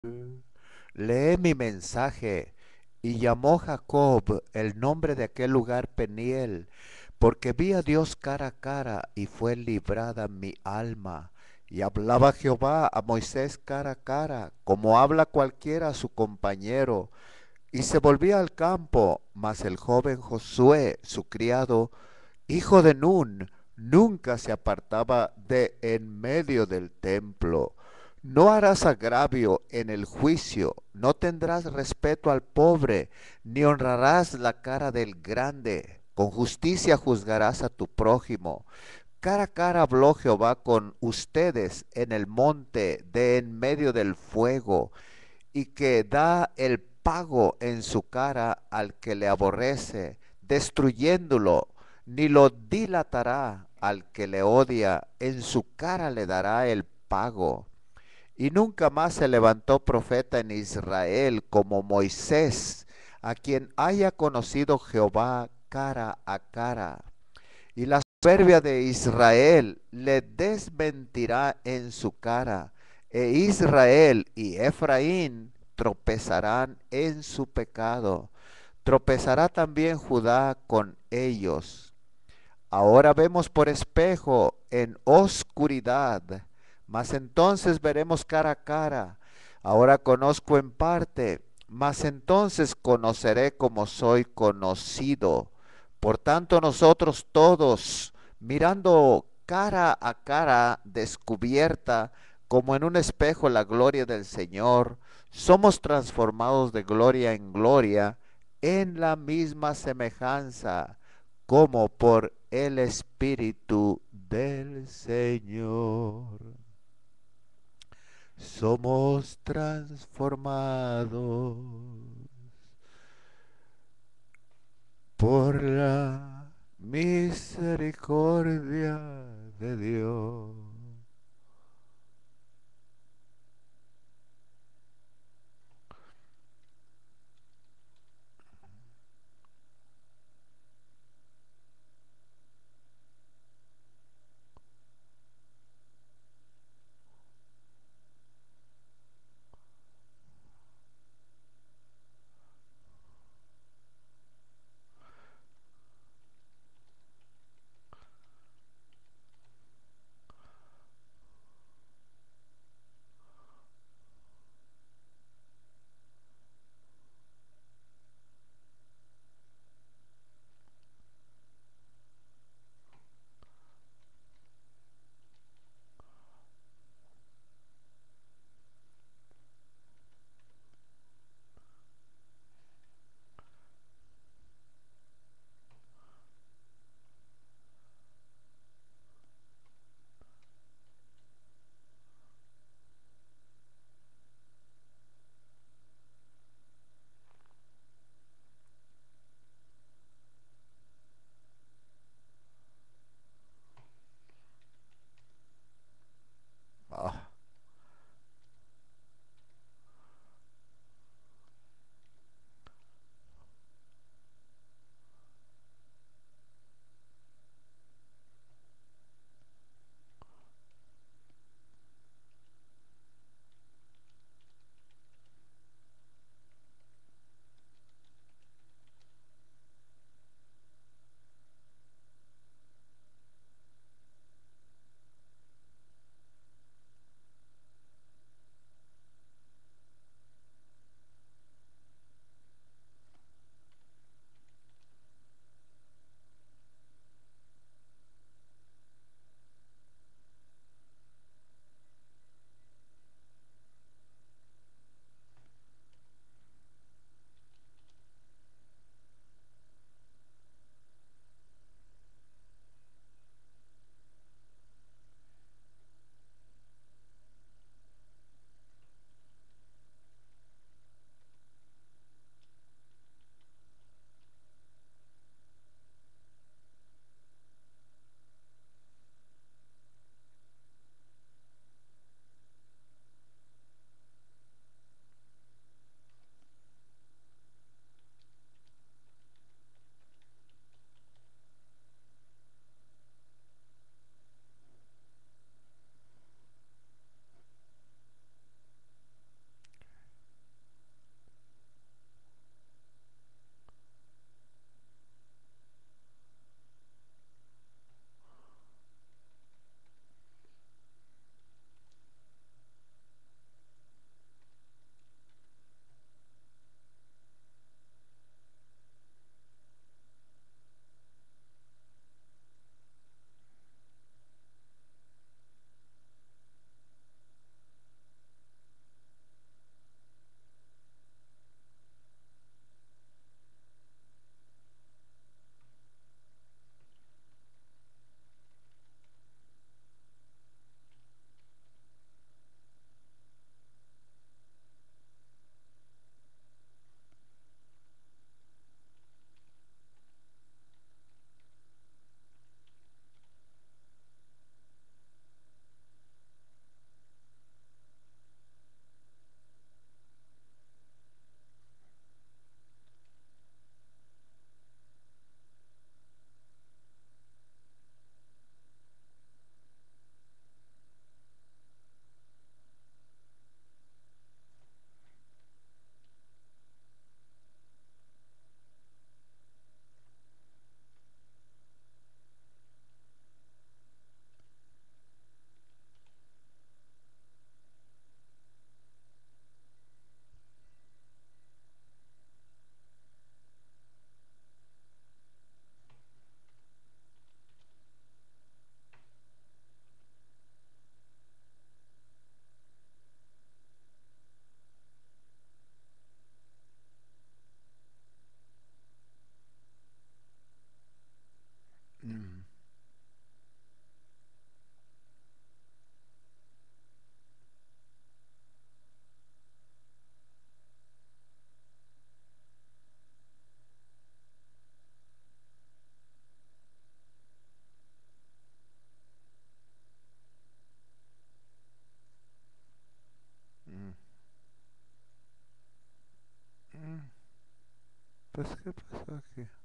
Lee mi mensaje. Y llamó Jacob el nombre de aquel lugar Peniel, porque vi a Dios cara a cara y fue librada mi alma. Y hablaba Jehová a Moisés cara a cara, como habla cualquiera a su compañero. Y se volvía al campo, mas el joven Josué, su criado, hijo de Nun, nunca se apartaba de en medio del templo. No harás agravio en el juicio, no tendrás respeto al pobre, ni honrarás la cara del grande. Con justicia juzgarás a tu prójimo. Cara a cara habló Jehová con ustedes en el monte de en medio del fuego, y que da el pago en su cara al que le aborrece, destruyéndolo, ni lo dilatará al que le odia, en su cara le dará el pago. Y nunca más se levantó profeta en Israel como Moisés, a quien haya conocido Jehová cara a cara. Y la soberbia de Israel le desmentirá en su cara, e Israel y Efraín tropezarán en su pecado. Tropezará también Judá con ellos. Ahora vemos por espejo en oscuridad, mas entonces veremos cara a cara. Ahora conozco en parte, mas entonces conoceré como soy conocido. Por tanto, nosotros todos, mirando cara a cara descubierta, como en un espejo la gloria del Señor, somos transformados de gloria en gloria en la misma semejanza como por el Espíritu del Señor. Somos transformados por la misericordia de Dios. Pues, ¿qué pasó aquí?